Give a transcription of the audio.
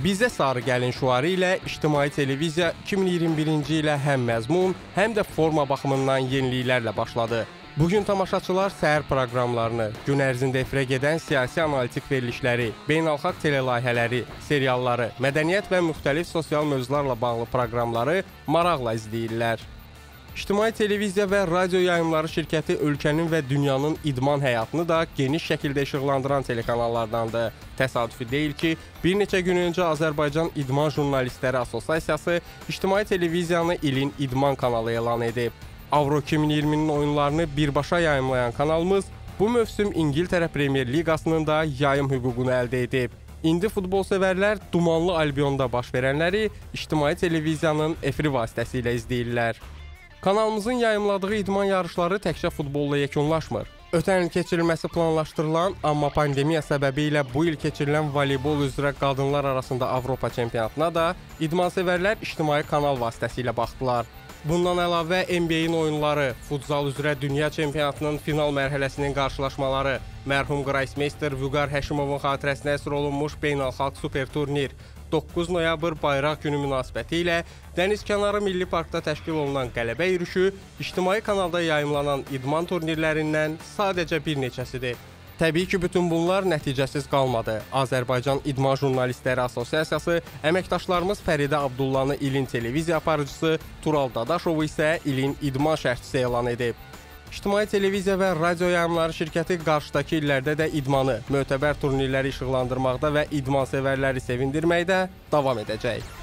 Bizə sarı gəlin şüarı ilə İctimai Televiziya 2021-ci ilə həm məzmun, həm də forma baxımından yeniliklərlə başladı. Bugün tamaşaçılar səhər proqramlarını, gün ərzində efirə gedən siyasi analitik verilişləri, beynəlxalq telelayihələri, serialları, mədəniyyət və müxtəlif sosial mövzularla bağlı proqramları maraqla izləyirlər. İctimai Televiziya və Radio Yayımları şirkəti ölkənin və dünyanın idman həyatını da geniş şəkildə işıqlandıran telekanallardandır. Təsadüfi deyil ki, bir neçə gün öncə Azərbaycan İdman Jurnalistləri Assosiasiyası İctimai Televiziyanı ilin idman kanalı elan edib. Avro 2020-nin oyunlarını birbaşa yayımlayan kanalımız bu mövsüm İngiltərə Premyer Liqasının da yayım hüququnu əldə edib. İndi futbolsevərlər dumanlı Albionda baş verənləri İctimai Televiziyanın efiri vasitəsilə izləyirlər. Kanalımızın yayımladığı idman yarışları təkcə futbolla yekunlaşmır. Ötən il keçirilməsi planlaşdırılan, amma pandemiya səbəbilə bu il keçirilən voleybol üzrə qadınlar arasında Avropa çempionatına da idmansevərlər ictimai kanal vasitəsilə baxdılar. Bundan əlavə NBA-in oyunları, futsal üzrə dünya çempionatının final mərhələsinin qarşılaşmaları, mərhum Qraysmeyster Vüqar Həşimovun xatirəsinə əsr olunmuş beynəlxalq super turnir, 9 noyabr Bayraq günü münasibəti ilə Dənizkənarı Milli Parkda təşkil olunan qələbə yürüşü ictimai kanalda yayımlanan idman turnirlərindən sadəcə bir neçəsidir. Təbii ki, bütün bunlar nəticəsiz qalmadı. Azərbaycan İdman Jurnalistləri Assosiasiyası əməkdaşlarımız Fəridə Abdullanı ilin televiziya aparıcısı, Tural Dadaşovu isə ilin idman şərhçisi elan edib. İctimai Televiziya və Radio Yayımları şirkəti qarşıdakı illərdə də idmanı, mötəbər turnirləri işıqlandırmaqda və idmansevərləri sevindirməkdə davam edəcək.